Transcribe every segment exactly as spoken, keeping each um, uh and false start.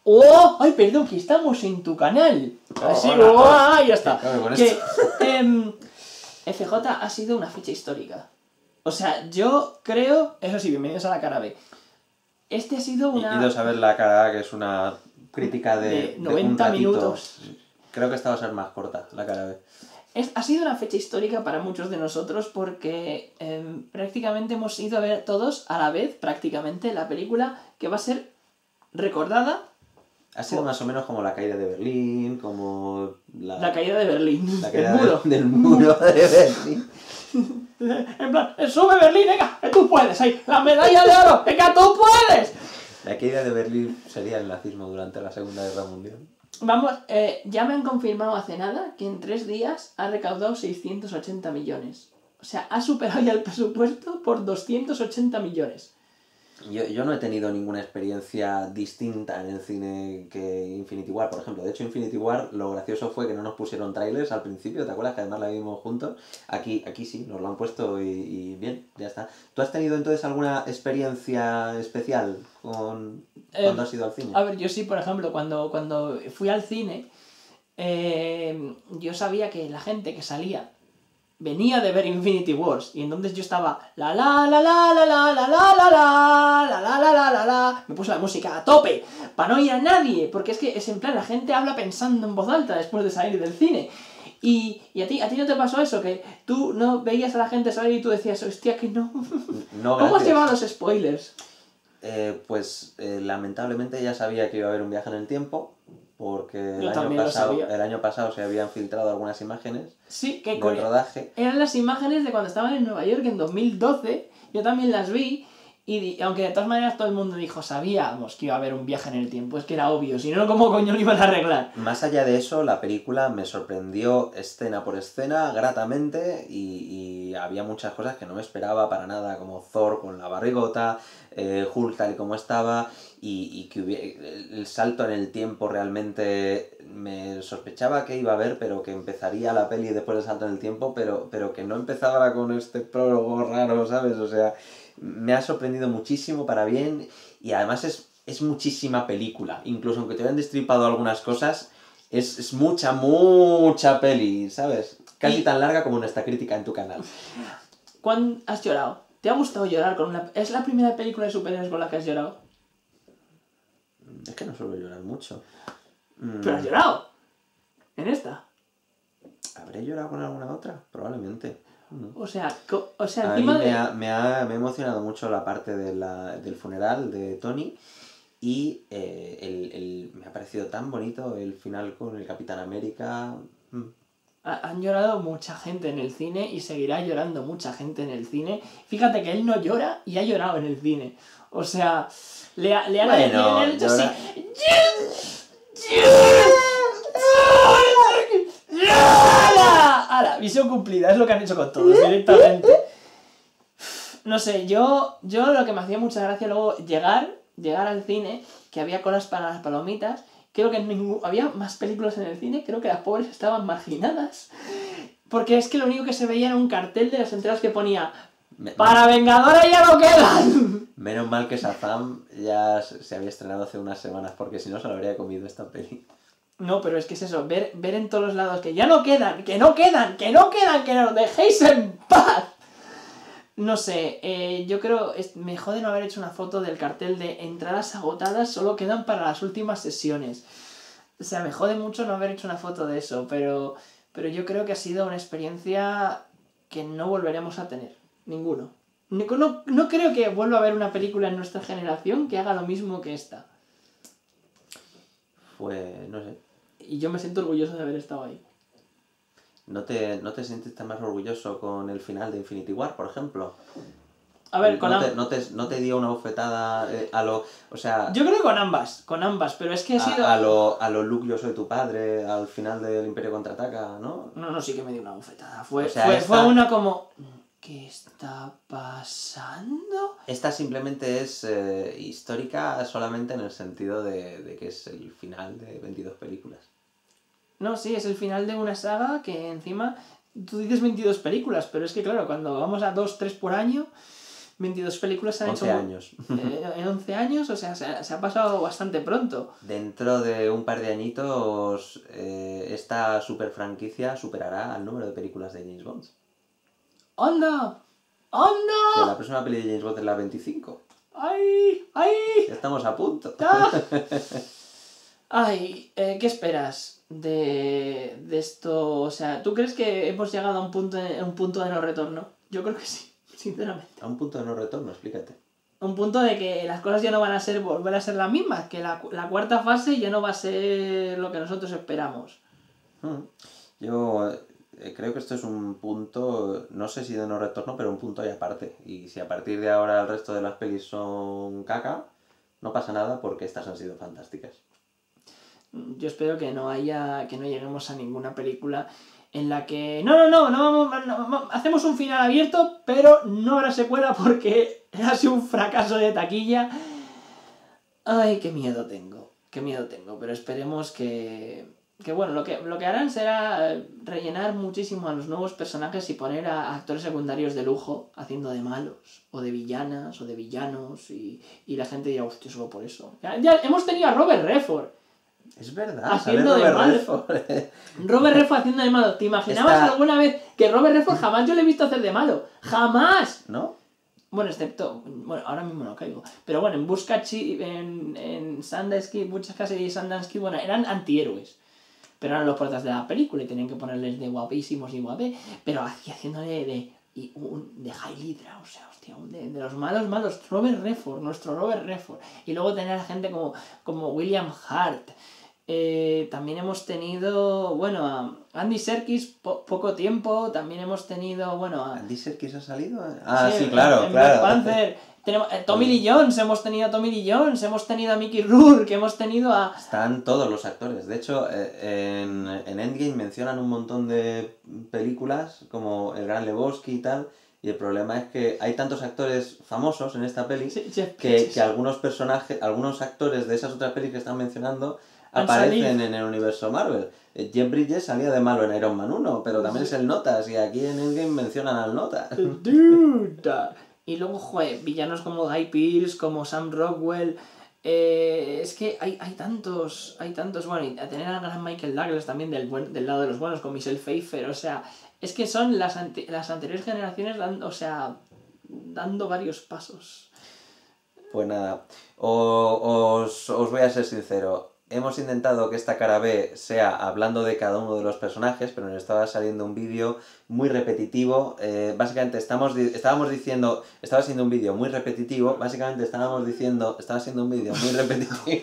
¡Oh! ¡Ay, perdón! Que estamos en tu canal. Así, hola, ¡oh! hola. ¡Ah! Ya está. Con Que, esto. em, F J ha sido una fecha histórica. O sea, yo creo... Eso sí, bienvenidos a la cara B. Este ha sido una... Idos a ver la cara A, que es una crítica de, de noventa de un ratito. minutos. Creo que esta va a ser más corta, la cara B. Es, ha sido una fecha histórica para muchos de nosotros porque eh, prácticamente hemos ido a ver todos a la vez, prácticamente, la película que va a ser recordada. Ha sido por... más o menos como la caída de Berlín, como la, la caída de Berlín, la caída el muro. De, del muro de Berlín. En plan, sube Berlín, venga, que tú puedes, ahí, la medalla de oro, venga, tú puedes. La caída de Berlín sería el nazismo durante la Segunda Guerra Mundial. Vamos, eh, ya me han confirmado hace nada que en tres días ha recaudado seiscientos ochenta millones. O sea, ha superado ya el presupuesto por doscientos ochenta millones. Yo, yo no he tenido ninguna experiencia distinta en el cine que Infinity War, por ejemplo. De hecho, Infinity War, lo gracioso fue que no nos pusieron trailers al principio, ¿te acuerdas? Que además la vimos juntos. Aquí, aquí sí, nos lo han puesto y, y bien, ya está. ¿Tú has tenido entonces alguna experiencia especial con cuando Eh, has ido al cine? A ver, yo sí, por ejemplo, cuando, cuando fui al cine, eh, yo sabía que la gente que salía venía de ver Infinity Wars, y entonces yo estaba la la la la la la la la la la la la la la la la, me puse la música a tope para no oír a nadie, porque es que es en plan, la gente habla pensando en voz alta después de salir del cine. Y, y a ti a ti no te pasó eso, que tú no veías a la gente salir y tú decías, hostia, que no. No, ¿Cómo has gracias. llevado los spoilers? Eh, pues eh, lamentablemente ya sabía que iba a haber un viaje en el tiempo, porque el Yo año, también lo pasado, sabía. el año pasado se habían filtrado algunas imágenes Sí, que del con- rodaje. eran las imágenes de cuando estaban en Nueva York en dos mil doce, yo también las vi, y di- aunque de todas maneras todo el mundo dijo, sabíamos que iba a haber un viaje en el tiempo, es que era obvio, si no, ¿cómo coño lo iban a arreglar? Más allá de eso, la película me sorprendió escena por escena, gratamente, y, y había muchas cosas que no me esperaba para nada, como Thor con la barrigota, eh, Hulk tal y como estaba, y, y que hubiera, el salto en el tiempo realmente me sospechaba que iba a haber, pero que empezaría la peli después del salto en el tiempo, pero, pero que no empezaba con este prólogo raro, ¿sabes? O sea, me ha sorprendido muchísimo para bien, y además es, es muchísima película, incluso aunque te hayan destripado algunas cosas, es, es mucha, mucha peli, ¿sabes? Casi Y- tan larga como nuestra crítica en tu canal. ¿Cuándo has llorado? ¿Te ha gustado llorar con una... ¿Es la primera película de superhéroes con la que has llorado? Es que no suelo llorar mucho. Mm, ¿Pero has llorado? ¿En esta? ¿Habré llorado con alguna otra? Probablemente. No. O sea, co- o sea, A mí encima me de... ha, me, ha, me ha emocionado mucho la parte de la, del funeral de Tony, y eh, el, el, me ha parecido tan bonito el final con el Capitán América. Mm. Ha- Han llorado mucha gente en el cine y seguirá llorando mucha gente en el cine. Fíjate que él no llora y ha llorado en el cine. O sea, le, ha- le han, Bueno, le han hecho así. llora- ¡Hala! ¡Hala! Misión cumplida, es lo que han hecho con todos, directamente. No sé, yo, yo lo que me hacía mucha gracia luego llegar, llegar al cine, que había colas para las palomitas. Creo que ningún, había más películas en el cine, creo que las pobres estaban marginadas. Porque es que lo único que se veía era un cartel de las entradas que ponía Me- ¡Para Vengadora ya no quedan! Menos mal que Shazam ya se se había estrenado hace unas semanas, porque si no se lo habría comido esta peli. No, pero es que es eso, ver, ver en todos los lados que ya no quedan, que no quedan, que no quedan, que nos dejéis en paz. No sé, eh, yo creo, es, me jode no haber hecho una foto del cartel de entradas agotadas, solo quedan para las últimas sesiones. O sea, me jode mucho no haber hecho una foto de eso, pero, pero yo creo que ha sido una experiencia que no volveremos a tener, ninguno. No, no, no creo que vuelva a haber una película en nuestra generación que haga lo mismo que esta. Pues, no sé. Y yo me siento orgulloso de haber estado ahí. ¿No te, ¿No te sentiste más orgulloso con el final de Infinity War, por ejemplo? A ver, con ¿No am- te, no, te, ¿No te dio una bofetada eh, a lo... O sea, Yo creo que con ambas, con ambas, pero es que he sido... a, a lo, a lo Luke, yo soy tu padre, al final del Imperio Contraataca, ¿no? No, no, sí que me dio una bofetada. Fue, O sea, fue, esta- fue una como... ¿Qué está pasando? Esta simplemente es eh, histórica solamente en el sentido de, de que es el final de veintidós películas. No, sí, es el final de una saga que encima... Tú dices veintidós películas, pero es que claro, cuando vamos a dos, tres por año... veintidós películas se han once hecho... años. Eh, en once años, o sea, se ha, se ha pasado bastante pronto. Dentro de un par de añitos, eh, esta super franquicia superará el número de películas de James Bond. ¡Anda! Que ¡Anda! la próxima peli de James Bond es la veinticinco. ¡Ay! ¡Ay! Ya estamos a punto. ¡Ah! Ay, eh, ¿qué esperas de, de esto? O sea, ¿tú crees que hemos llegado a un punto de, un punto de no retorno? Yo creo que sí, sinceramente. A un punto de no retorno, explícate. Un punto de que las cosas ya no van a ser volver a ser las mismas, que la, la cuarta fase ya no va a ser lo que nosotros esperamos. Hmm. Yo eh, creo que esto es un punto, no sé si de no retorno, pero un punto y aparte. Y si a partir de ahora el resto de las pelis son caca, no pasa nada porque estas han sido fantásticas. Yo espero que no haya, que no lleguemos a ninguna película en la que no, no, no, no, vamos, no, no hacemos un final abierto, pero no habrá secuela porque ha sido un fracaso de taquilla. Ay, qué miedo tengo, qué miedo tengo, pero esperemos que, que bueno, lo que, lo que harán será rellenar muchísimo a los nuevos personajes y poner a actores secundarios de lujo haciendo de malos, o de villanas, o de villanos, y, y la gente dirá, hostia, solo por eso. Ya, ya hemos tenido a Robert Redford. Es verdad, Haciendo de malo. Robert Redford haciendo de malo. ¿Te imaginabas Esta... alguna vez que Robert Redford jamás yo le he visto hacer de malo? ¡Jamás! ¿No? Bueno, excepto... Bueno, ahora mismo no caigo. Pero bueno, en Buscachi, en, en Sundance Kid, muchas casas y Sundance Kid, bueno, eran antihéroes. Pero eran los protas de la película y tenían que ponerles de guapísimos y guapé. Pero aquí haciéndole de... Y un, de Hydra, o sea, hostia, de, de los malos malos, Robert Redford, nuestro Robert Redford. Y luego tener a gente como, como William Hart. Eh, también hemos tenido, bueno, a Andy Serkis, po poco tiempo. También hemos tenido, bueno, a... ¿Andy Serkis ha salido? Ah, sí, sí claro, en, en claro. Black Panther. Tenemos, eh, Tommy Lee Jones, hemos tenido a Tommy Lee Jones, hemos tenido a Mickey Rourke, hemos tenido a... Están todos los actores. De hecho, eh, en, en Endgame mencionan un montón de películas, como El Gran Lebowski y tal, y el problema es que hay tantos actores famosos en esta peli Sí, Jeff que, Bridges. que algunos personajes, algunos actores de esas otras pelis que están mencionando Han aparecen salido. en el universo Marvel. Eh, Jeff Bridges salía de malo en Iron Man uno, pero también Sí. es el Notas, y aquí en Endgame mencionan al Notas. Dude. Y luego, joder, villanos como Guy Pearce, como Sam Rockwell. Eh, es que hay, hay tantos, hay tantos. Bueno, y a tener al gran Michael Douglas también del, buen, del lado de los buenos, con Michelle Pfeiffer. O sea, es que son las, ante, las anteriores generaciones dando, o sea, dando varios pasos. Pues nada, o, os, os voy a ser sincero. Hemos intentado que esta cara B sea hablando de cada uno de los personajes, pero nos estaba saliendo un vídeo muy repetitivo. Eh, básicamente estamos, estábamos diciendo, estaba siendo un vídeo muy repetitivo, básicamente estábamos diciendo, estaba siendo un vídeo muy repetitivo.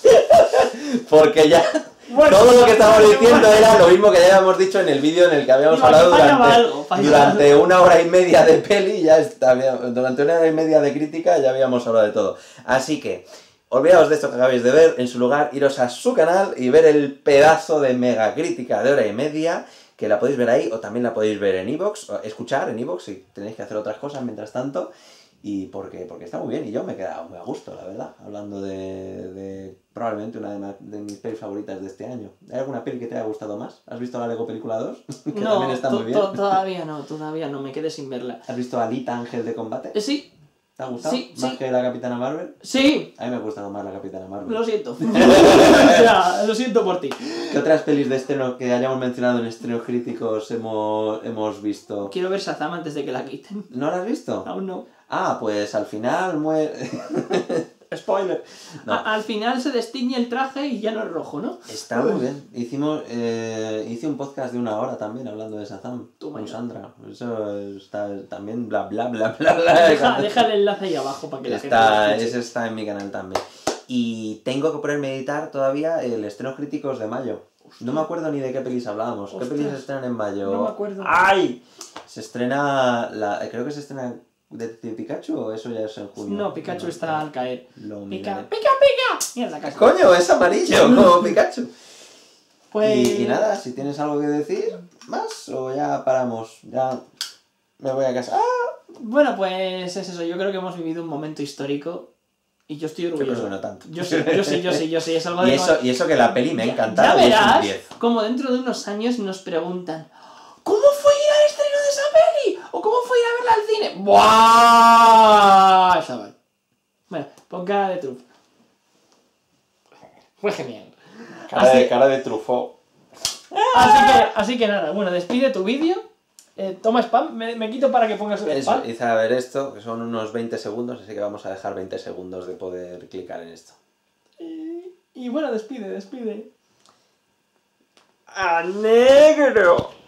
Porque ya bueno, todo lo que estábamos diciendo bueno. era lo mismo que ya habíamos dicho en el vídeo en el que habíamos Digo, hablado durante, algo, durante algo. una hora y media de peli, ya está, durante una hora y media de crítica ya habíamos hablado de todo. Así que... olvidaos de esto que acabáis de ver, en su lugar iros a su canal y ver el pedazo de mega crítica de hora y media, que la podéis ver ahí, o también la podéis ver en iVoox, o escuchar en iVoox si tenéis que hacer otras cosas mientras tanto, y porque, porque está muy bien, y yo me he quedado muy a gusto, la verdad, hablando de, de probablemente una de, ma, de mis pelis favoritas de este año. ¿Hay alguna peli que te haya gustado más? ¿Has visto la Lego Película dos? que no, también está muy bien. todavía no, todavía no, me quedé sin verla. ¿Has visto Alita, Ángel de Combate? Eh, sí. ¿Te ha gustado? Sí, ¿Más sí. que la Capitana Marvel? Sí. A mí me ha gustado más la Capitana Marvel. Lo siento. O sea, lo siento por ti. ¿Qué otras pelis de estreno que hayamos mencionado en estrenos críticos hemos, hemos visto? Quiero ver Shazam antes de que la quiten. ¿No la has visto? Aún no. Ah, pues al final muere... Spoiler. No. A, al final se destiñe el traje y ya no es rojo, ¿no? Está muy bien. Hicimos, eh, hice un podcast de una hora también hablando de Shazam con Sandra. Eso está también bla bla bla bla bla. Deja, deja el enlace ahí abajo para que la está, gente lo ese está en mi canal también. Y tengo que ponerme a editar todavía el estrenos críticos de mayo. Hostia. No me acuerdo ni de qué pelis hablábamos. Ostras. ¿Qué pelis se estrenan en mayo? No me acuerdo. ¡Ay! Se estrena... La, creo que se estrena... ¿De, de Pikachu o eso ya es en junio? No, Pikachu no, está no. al caer. Lo pica, pica, pica. Mierda, casi. ¡Coño, es amarillo como Pikachu! Pues... Y, y nada, si tienes algo que decir, más o ya paramos. Ya me voy a casa. ¡Ah! Bueno, pues es eso. Yo creo que hemos vivido un momento histórico y yo estoy orgulloso. Pero no tanto. Yo sí, yo sí, yo sí, yo sí. Es algo y, de... eso, y eso que la peli me ha encantado. Ya verás, y es un diez. como dentro de unos años nos preguntan ¿cómo fue ir al estreno de esa peli? ¿O cómo fue fui a ir a verla al cine. ¡Buah! Chaval. Bueno, pon cara de Truffaut. Fue genial. Cara, Así- de, cara de Truffaut. Así que, así que nada, bueno, despide tu vídeo. Eh, toma spam, me, me quito para que pongas el Eso, spam. hice a ver esto, que son unos veinte segundos, así que vamos a dejar veinte segundos de poder clicar en esto. Y, y bueno, despide, despide. ¡A negro!